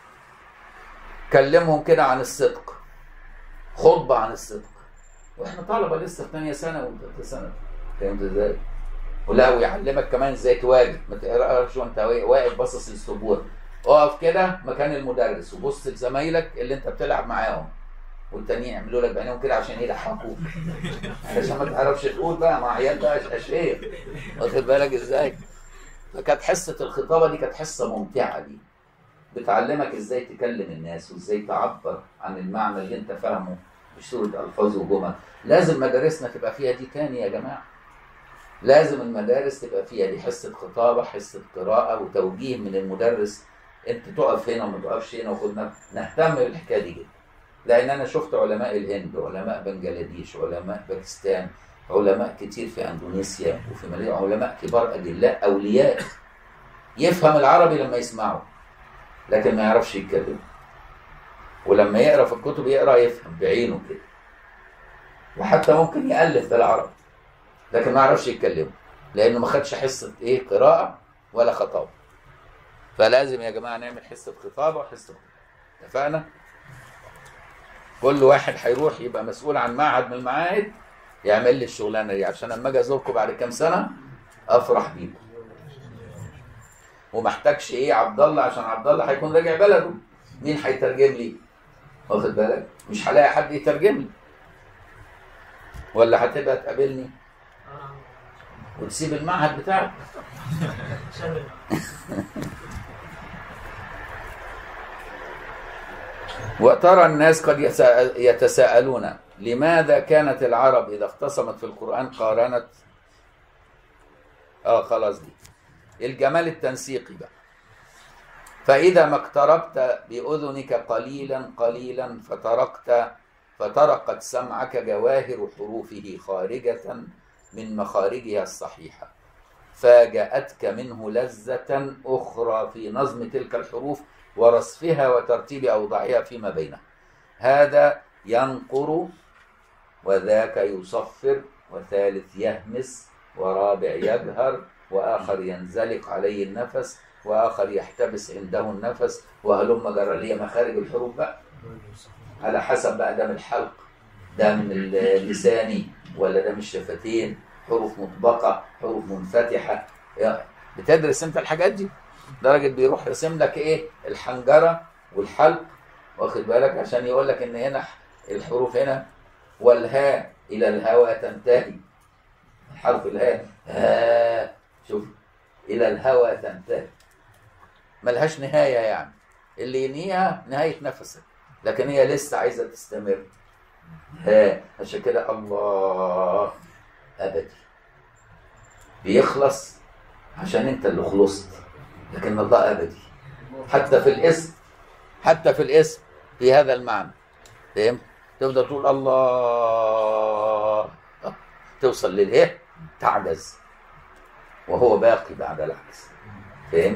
كلمهم كده عن الصدق، خطبه عن الصدق، واحنا طلبه لسه في ثانيه ثانوي وثالثه ثانوي. فهمت ازاي؟ ولا ويعلمك كمان ازاي تواجه، ما تقراش وانت واقف باصص للسبوره، اقف كده مكان المدرس وبص لزمايلك اللي انت بتلعب معاهم والتانيين يعملوا لك بعينهم كده عشان يضحكوك عشان ما تعرفش تقول بقى مع عيال بقى اشقيه. واخد بالك ازاي؟ فكانت حصه الخطابه دي كانت حصه ممتعه دي، بتعلمك ازاي تكلم الناس وازاي تعبر عن المعنى اللي انت فاهمه بصوره الفاظ وجمل. لازم مدارسنا تبقى فيها دي تاني يا جماعه. لازم المدارس تبقى فيها دي حصه خطابه، حصه قراءه، وتوجيه من المدرس انت تقف هنا وما تقفش هنا، وخدنا نهتم بالحكايه دي جدا. لان انا شفت علماء الهند، علماء بنجلاديش، علماء باكستان، علماء كتير في اندونيسيا وفي ماليزيا، علماء كبار اجلاء اولياء يفهم العربي لما يسمعه لكن ما يعرفش يتكلم، ولما يقرا في الكتب يقرا يفهم بعينه كده، وحتى ممكن يألف بالعربي لكن ما يعرفش يتكلم لانه ما خدش حصه ايه؟ قراءه ولا خطابه. فلازم يا جماعه نعمل حصه خطابه وحصه. اتفقنا؟ كل واحد هيروح يبقى مسؤول عن معهد من المعاهد يعمل لي الشغلانه دي عشان لما اجي ازوركم بعد كام سنه افرح بيكم. وما احتاجش ايه عبد الله، عشان عبد الله هيكون راجع بلده، مين هيترجم لي؟ واخد بالك؟ مش هلاقي حد يترجم لي. ولا هتبقى تقابلني وتسيب المعهد بتاعك. وترى الناس قد يتساءلون لماذا كانت العرب إذا اختصمت في القرآن قارنت خلاص دي الجمال التنسيقي بقى. فإذا ما اقتربت بأذنك قليلا قليلا فتركت فترقت سمعك جواهر حروفه خارجة من مخارجها الصحيحة، فاجأتك منه لذة أخرى في نظم تلك الحروف ورصفها وترتيب أوضاعها فيما بينها. هذا ينقر، وذاك يصفر، وثالث يهمس، ورابع يجهر، وآخر ينزلق عليه النفس، وآخر يحتبس عنده النفس، وهلم جرى. اللي هي مخارج الحروف بقى على حسب بقى، ده من الحلق، ده من اللساني، ولا ده من الشفتين، حروف مطبقة، حروف منفتحة. يعني بتدرس انت الحاجات دي، درجة بيروح رسم لك ايه الحنجرة والحلق، واخد بالك، عشان يقول لك ان هنا الحروف هنا والهاء الى الهوى تنتهي، حرف الهاء شوف الى الهوى تنتهي، ملهاش نهاية، يعني اللي ينهيها نهاية نفسك، لكن هي لسه عايزة تستمر. عشان كده الله أبدي بيخلص عشان انت اللي خلصت، لكن الله أبدي حتى في الاسم، حتى في الاسم في هذا المعنى. فهمت؟ تفضل تقول الله توصل للايه؟ تعجز، وهو باقي بعد العجز. فهمت؟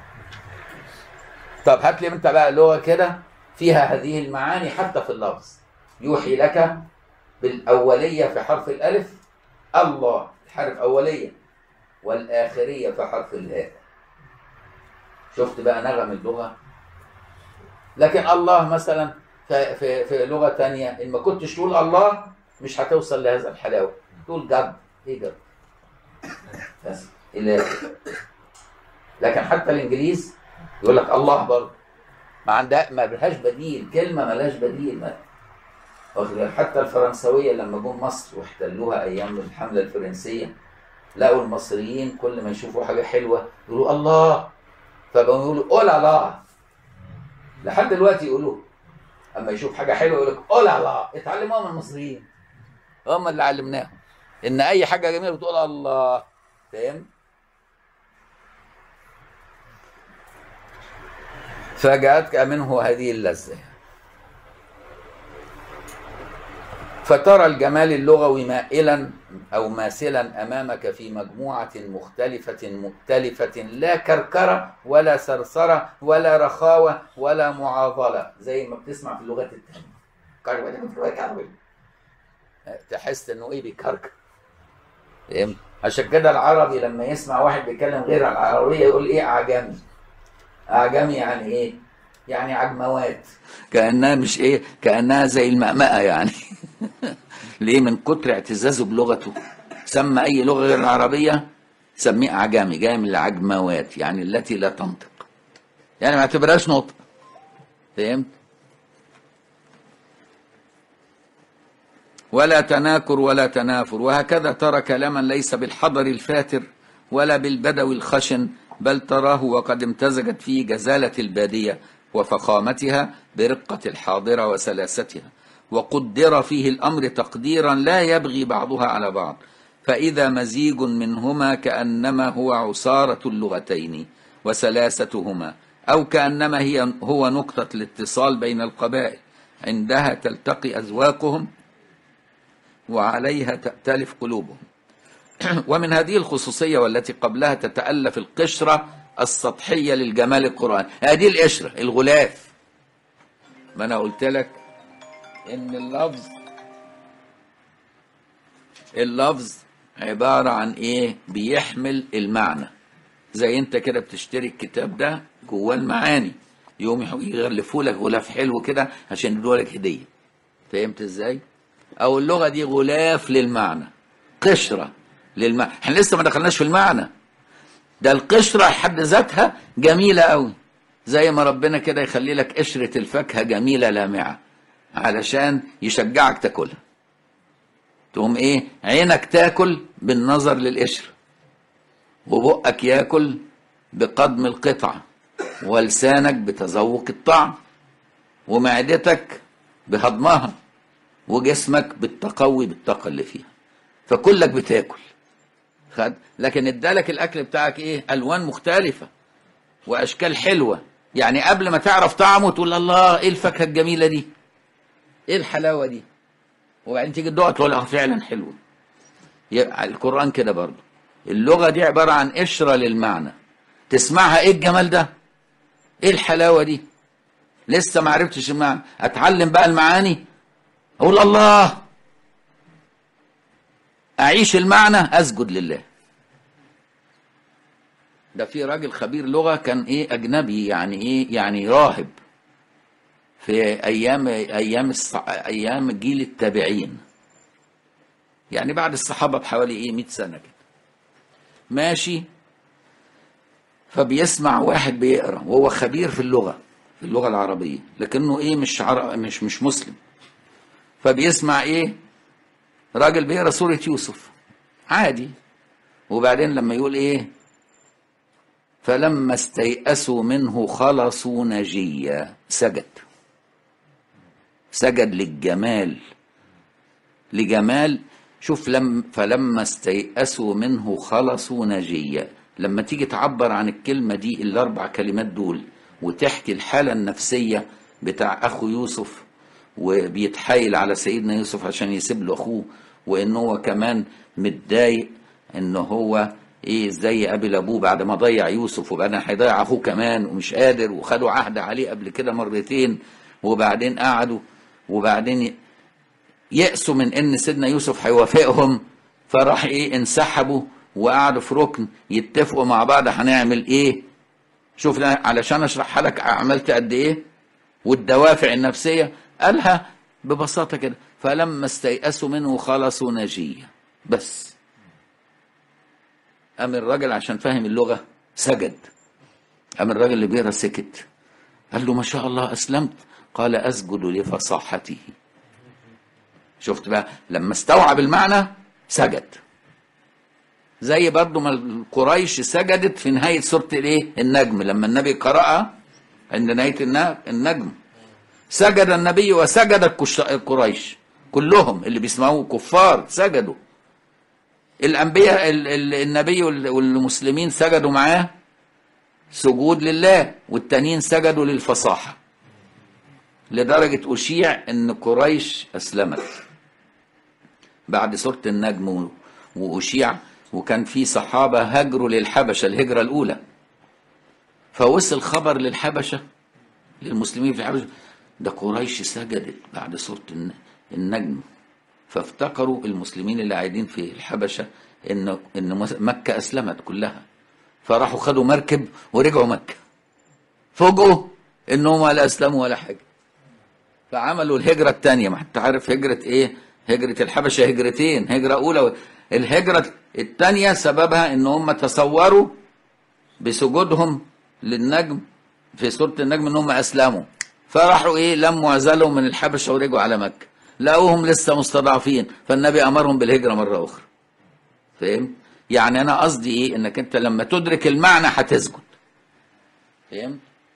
طب هات لي انت بقى لغة كده فيها هذه المعاني حتى في اللفظ. يوحي لك بالأولية في حرف الألف، الله الحرف أولية، والآخرية في حرف الهاء. شفت بقى نغم اللغة؟ لكن الله مثلا في لغة تانية إن ما كنتش تقول الله مش هتوصل لهذا الحلاوة، تقول جد. إيه جد؟ بس إله. لكن حتى الإنجليز يقول لك الله برضه، ما لهاش بديل، كلمة ما لهاش بديل. حتى الفرنسوية لما جم مصر واحتلوها أيام الحملة الفرنسية، لقوا المصريين كل ما يشوفوا حاجة حلوة يقولوا الله، فبقوا يقولوا أولا لا، لحد دلوقتي يقولوا أما يشوف حاجة حلوة يقول لك أولا لا. اتعلموها من المصريين، هم اللي علمناهم إن أي حاجة جميلة بتقول الله. فاهم؟ فجاءتك منه هذه اللذة، فترى الجمال اللغوي مائلا أو ماثلا أمامك في مجموعة مختلفة مؤتلفة، لا كركرة ولا سرسرة ولا رخاوة ولا معاضلة، زي ما بتسمع في اللغات التانية تحس إنه إيه بيكركر. فهمت؟ عشان كده العربي لما يسمع واحد بيتكلم غير العربية يقول إيه أعجمي. أعجمي يعني إيه؟ يعني عجموات، كأنها مش إيه، كأنها زي المأمأة يعني. ليه؟ من كتر اعتزازه بلغته سمى أي لغة غير العربية سميه أعجمي، جاي من العجموات يعني التي لا تنطق، يعني ما اعتبرهاش نطق. فهمت؟ ولا تناكر ولا تنافر، وهكذا ترى كلاما ليس بالحضر الفاتر ولا بالبدو الخشن، بل تراه وقد امتزجت فيه جزالة البادية وفخامتها برقة الحاضرة وسلاستها، وقدر فيه الأمر تقديرا لا يبغي بعضها على بعض، فإذا مزيج منهما كأنما هو عصارة اللغتين وسلاستهما، أو كأنما هو نقطة الاتصال بين القبائل، عندها تلتقي أذواقهم وعليها تأتلف قلوبهم. ومن هذه الخصوصية والتي قبلها تتألف القشرة السطحية للجمال القرآن. هذه القشرة الغلاف، ما أنا قلت لك إن اللفظ عبارة عن إيه؟ بيحمل المعنى. زي أنت كده بتشتري الكتاب ده جواه المعاني، يوم يغلفوا لك غلاف حلو كده عشان يدوا لك هدية. فهمت إزاي؟ أو اللغة دي غلاف للمعنى، قشرة للمعنى. احنا لسه ما دخلناش في المعنى ده. القشرة حد ذاتها جميلة قوي، زي ما ربنا كده يخلي لك قشرة الفاكهة جميلة لامعة علشان يشجعك تاكلها. تقوم ايه؟ عينك تاكل بالنظر للقشرة، وبقك ياكل بقدم القطعة، ولسانك بتذوق الطعم، ومعدتك بهضمها، وجسمك بالتقوي بالطاقة اللي فيها. فكلك بتاكل. لكن ادالك الاكل بتاعك ايه؟ الوان مختلفة واشكال حلوة، يعني قبل ما تعرف طعمه تقول الله ايه الفاكهة الجميلة دي. ايه الحلاوه دي؟ وبعدين تيجي تدوق تقول فعلا حلوه. يبقى القرآن كده برضه، اللغة دي عبارة عن قشرة للمعنى، تسمعها ايه الجمال ده؟ ايه الحلاوة دي؟ لسه ما عرفتش المعنى، اتعلم بقى المعاني، اقول الله، اعيش المعنى، اسجد لله. ده في راجل خبير لغة كان ايه اجنبي، يعني ايه، يعني راهب في ايام جيل التابعين، يعني بعد الصحابة بحوالي ايه 100 سنة كده، ماشي، فبيسمع واحد بيقرا وهو خبير في اللغة العربية، لكنه ايه مش مسلم. فبيسمع ايه، راجل بيقرا سورة يوسف عادي، وبعدين لما يقول ايه، فلما استيأسوا منه خلصوا نجيا، سجد لجمال. شوف، فلما استيأسوا منه خلصوا نجيا، لما تيجي تعبر عن الكلمة دي، الأربع كلمات دول، وتحكي الحالة النفسية بتاع أخو يوسف، وبيتحايل على سيدنا يوسف عشان يسيب له أخوه، وإن هو كمان متضايق إن هو إيه إزاي يقابل أبوه بعد ما ضيع يوسف، وبعدين هيضيع أخوه كمان ومش قادر، وخدوا عهد عليه قبل كده مرتين، وبعدين قعدوا، وبعدين يأسوا من إن سيدنا يوسف هيوافقهم، فراح إيه انسحبوا وقعدوا في ركن يتفقوا مع بعض هنعمل ايه. شوف علشان اشرحها لك عملت قد ايه، والدوافع النفسيه قالها ببساطه كده، فلما استيأسوا منه خلصوا نجيا بس. قام الراجل عشان فاهم اللغه سجد، قام الراجل اللي بيقرا سكت، قال له ما شاء الله اسلمت، قال اسجد لفصاحته. شفت بقى لما استوعب المعنى سجد. زي برضو ما قريش سجدت في نهاية سورة الايه النجم، لما النبي قرأها عند نهاية النجم، سجد النبي وسجدت قريش كلهم اللي بيسمعوه كفار سجدوا. الأنبياء النبي والمسلمين سجدوا معاه سجود لله، والتانيين سجدوا للفصاحة، لدرجة أشيع أن قريش أسلمت بعد سورة النجم، وأشيع، وكان في صحابة هاجروا للحبشة الهجرة الأولى، فوصل خبر للحبشة، للمسلمين في الحبشة، ده قريش سجدت بعد سورة النجم، فافتكروا المسلمين اللي قاعدين في الحبشة إن مكة أسلمت كلها، فراحوا خدوا مركب ورجعوا مكة، فوجئوا إنهم ولا أسلموا ولا حاجة، فعملوا الهجرة الثانية. ما أنت عارف هجرة إيه؟ هجرة الحبشة هجرتين، هجرة أولى، الهجرة الثانية سببها إن هم تصوروا بسجودهم للنجم في سورة النجم إن هم أسلموا، فراحوا إيه لموا عزلهم من الحبشة ورجعوا على مكة، لقوهم لسه مستضعفين، فالنبي أمرهم بالهجرة مرة أخرى. فهم؟ يعني أنا قصدي إيه؟ إنك أنت لما تدرك المعنى هتسجد. فهم؟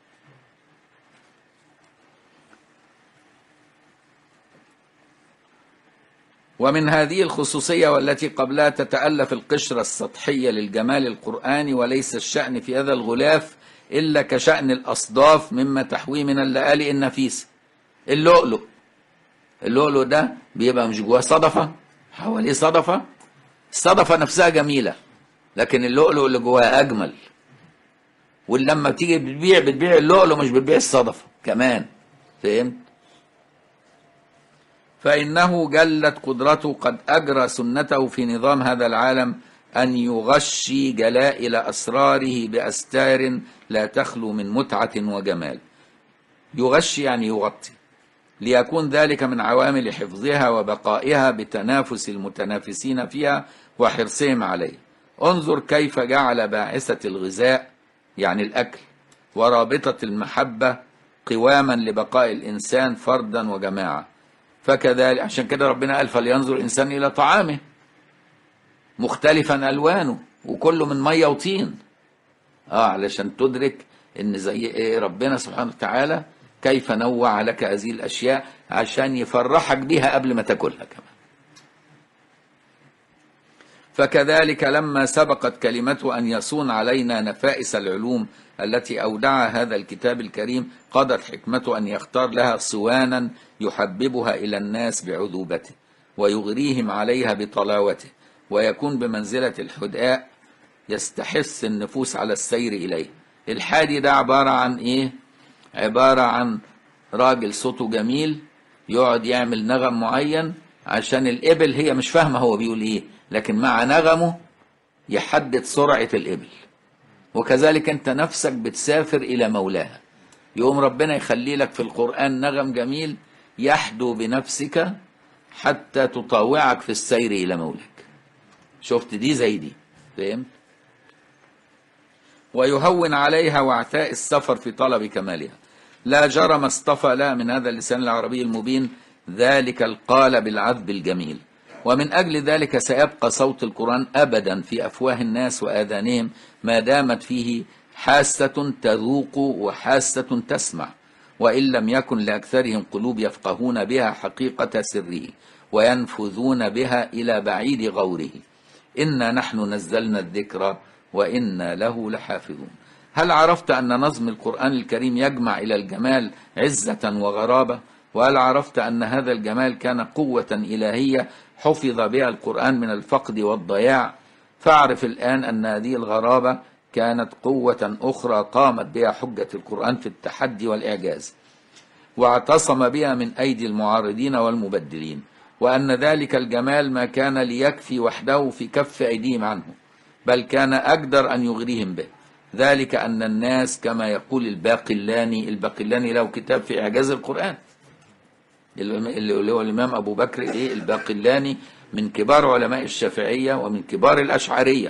ومن هذه الخصوصية والتي قبلها تتألف القشرة السطحية للجمال القرآني، وليس الشأن في هذا الغلاف إلا كشأن الأصداف مما تحويه من اللآلئ النفيسة. اللؤلؤ ده بيبقى مش جواه صدفة، حواليه صدفة، الصدفة نفسها جميلة، لكن اللؤلؤ اللي جواه أجمل. ولما بتيجي بتبيع اللؤلؤ مش بتبيع الصدفة كمان. فهمت؟ فإنه جلت قدرته قد أجرى سنته في نظام هذا العالم أن يغشي جلائل أسراره بأستار لا تخلو من متعة وجمال. يغشي يعني يغطي، ليكون ذلك من عوامل حفظها وبقائها بتنافس المتنافسين فيها وحرصهم عليه. انظر كيف جعل باعثة الغذاء يعني الأكل ورابطة المحبة قواما لبقاء الإنسان فردا وجماعة. فكذلك عشان كده ربنا قال فلينظر الإنسان إلى طعامه مختلفا ألوانه وكله من مية وطين، علشان تدرك إن زي إيه ربنا سبحانه وتعالى كيف نوع لك هذه الأشياء عشان يفرحك بها قبل ما تاكلها كمان. فكذلك لما سبقت كلمته أن يصون علينا نفائس العلوم التي أودعها هذا الكتاب الكريم، قضت حكمته أن يختار لها صوانا يحببها إلى الناس بعذوبته ويغريهم عليها بطلاوته، ويكون بمنزلة الحداء يستحث النفوس على السير إليه. الحادي ده عبارة عن إيه؟ عبارة عن راجل صوته جميل يقعد يعمل نغم معين عشان الإبل هي مش فاهمة هو بيقول إيه، لكن مع نغمه يحدد سرعة الإبل. وكذلك أنت نفسك بتسافر إلى مولاها، يقوم ربنا يخلي لك في القرآن نغم جميل يحدو بنفسك حتى تطاوعك في السير إلى مولاك. شفت دي زي دي، فهمت؟ ويهون عليها وعثاء السفر في طلب كمالها. لا جرم اصطفى لها من هذا اللسان العربي المبين ذلك القالب العذب الجميل. ومن أجل ذلك سيبقى صوت القرآن أبدا في أفواه الناس وآذانهم ما دامت فيه حاسة تذوق وحاسة تسمع، وإن لم يكن لأكثرهم قلوب يفقهون بها حقيقة سره وينفذون بها إلى بعيد غوره. إنا نحن نزلنا الذكر وإنا له لحافظون. هل عرفت أن نظم القرآن الكريم يجمع إلى الجمال عزة وغرابة؟ وهل عرفت أن هذا الجمال كان قوة إلهية حفظ بها القرآن من الفقد والضياع؟ فاعرف الآن أن هذه الغرابة كانت قوة أخرى قامت بها حجة القرآن في التحدي والإعجاز، واعتصم بها من أيدي المعارضين والمبدلين، وأن ذلك الجمال ما كان ليكفي وحده في كف أيديهم عنه، بل كان أقدر أن يغريهم به. ذلك أن الناس كما يقول الباقلاني له كتاب في إعجاز القرآن، اللي هو الإمام أبو بكر الباقلاني، من كبار علماء الشافعية ومن كبار الأشعرية.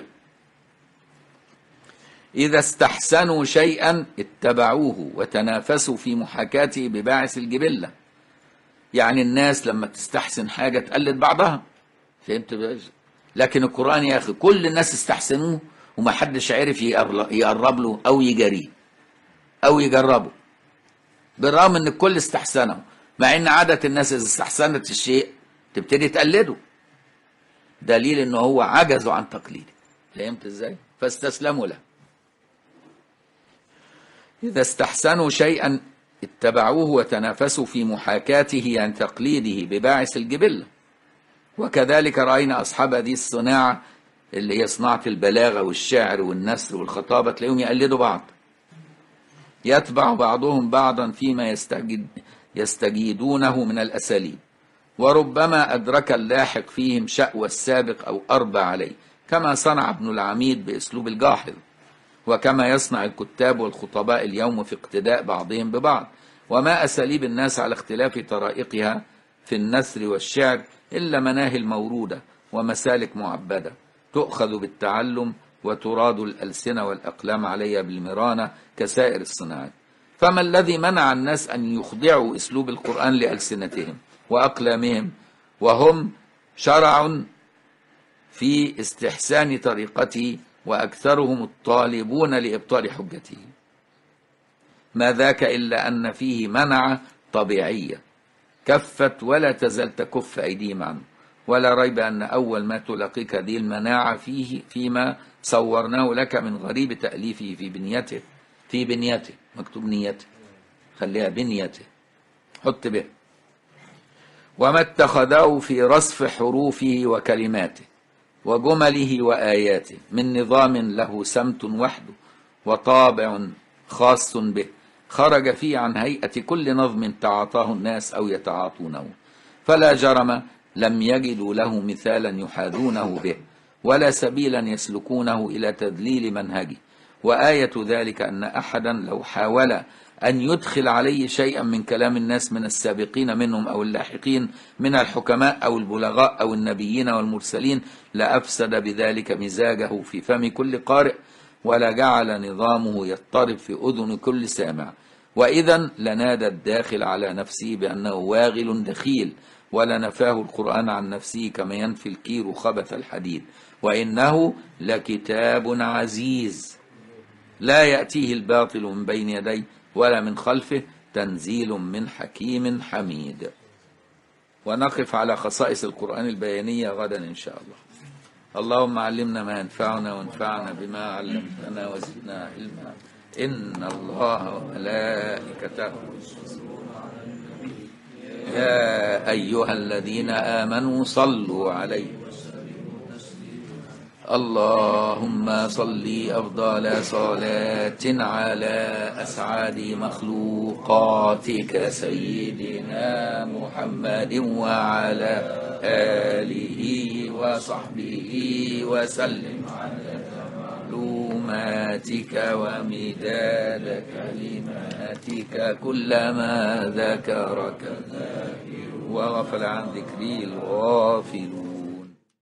إذا استحسنوا شيئا اتبعوه وتنافسوا في محاكاته بباعث الجبلة. يعني الناس لما تستحسن حاجة تقلد بعضها، فهمت؟ لكن القرآن يا أخي كل الناس استحسنوه وما حدش عرف يقرب له أو يجريه أو يجربه، بالرغم أن الكل استحسنه، مع أن عادة الناس إذا استحسنت الشيء تبتدي تقلده، دليل أنه هو عجزوا عن تقليده. فهمت إزاي؟ فاستسلموا له. إذا استحسنوا شيئا اتبعوه وتنافسوا في محاكاته عن تقليده بباعث الجبلة. وكذلك رأينا أصحاب هذه الصناعة اللي هي صناعة البلاغة والشعر والنثر والخطابة، تلاقيهم يقلدوا بعض، يتبع بعضهم بعضا فيما يستجيدونه من الأساليب، وربما أدرك اللاحق فيهم شأوى السابق أو أربى عليه، كما صنع ابن العميد بأسلوب الجاحظ، وكما يصنع الكتاب والخطباء اليوم في اقتداء بعضهم ببعض. وما أساليب الناس على اختلاف طرائقها في النثر والشعر إلا مناهل مورودة ومسالك معبدة تؤخذ بالتعلم، وتراد الألسنة والأقلام عليها بالمرانة كسائر الصناعات. فما الذي منع الناس أن يخضعوا أسلوب القرآن لألسنتهم وأقلامهم، وهم شرع في استحسان طريقته وأكثرهم الطالبون لإبطال حجته؟ ما ذاك إلا أن فيه منع طبيعية كفت ولا تزال تكف أيديهم عنه، ولا ريب أن أول ما تلاقيك هذه المناعة فيما صورناه لك من غريب تأليفه في بنيته مكتوب نيته، خليها بنيته، حط به. وما اتخذه في رصف حروفه وكلماته وجمله وآياته من نظام له سمت وحده وطابع خاص به، خرج فيه عن هيئة كل نظم تعاطاه الناس أو يتعاطونه، فلا جرم لم يجدوا له مثالا يحاذونه به ولا سبيلا يسلكونه إلى تذليل منهجه. وآية ذلك أن أحدا لو حاول أن يدخل عليه شيئا من كلام الناس من السابقين منهم أو اللاحقين من الحكماء أو البلغاء أو النبيين والمرسلين لأفسد بذلك مزاجه في فم كل قارئ، ولا جعل نظامه يضطرب في أذن كل سامع، وإذا لنادى الداخل على نفسه بأنه واغل دخيل، ولا نفاه القرآن عن نفسه كما ينفي الكير خبث الحديد، وإنه لكتاب عزيز لا يأتيه الباطل من بين يديه ولا من خلفه، تنزيل من حكيم حميد. ونقف على خصائص القرآن البيانية غدا إن شاء الله. اللهم علمنا ما ينفعنا وانفعنا بما علمتنا وزدنا علما. إن الله وملائكته يا أيها الذين آمنوا صلوا عليه. اللهم صل أفضل صلاة على أسعد مخلوقاتك سيدنا محمد وعلى آله وصحبه وسلم على معلوماتك ومداد كلماتك كلما ذكرك الذاكر وغفل عن ذكري الغافلون.